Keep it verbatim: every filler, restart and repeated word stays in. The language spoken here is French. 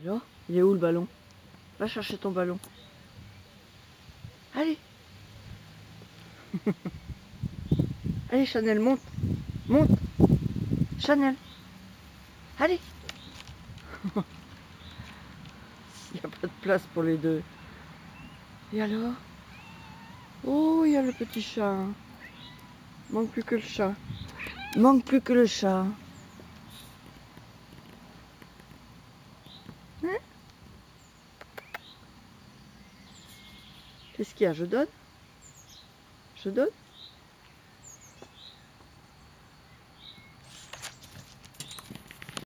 Alors, il est où le ballon? Va chercher ton ballon. Allez. Allez Chanel, monte. Monte. Chanel. Allez. Il n'y a pas de place pour les deux. Et alors? Oh, il y a le petit chat. Il manque plus que le chat. Il manque plus que le chat. Hein? Qu'est-ce qu'il y a? Je donne? Je donne?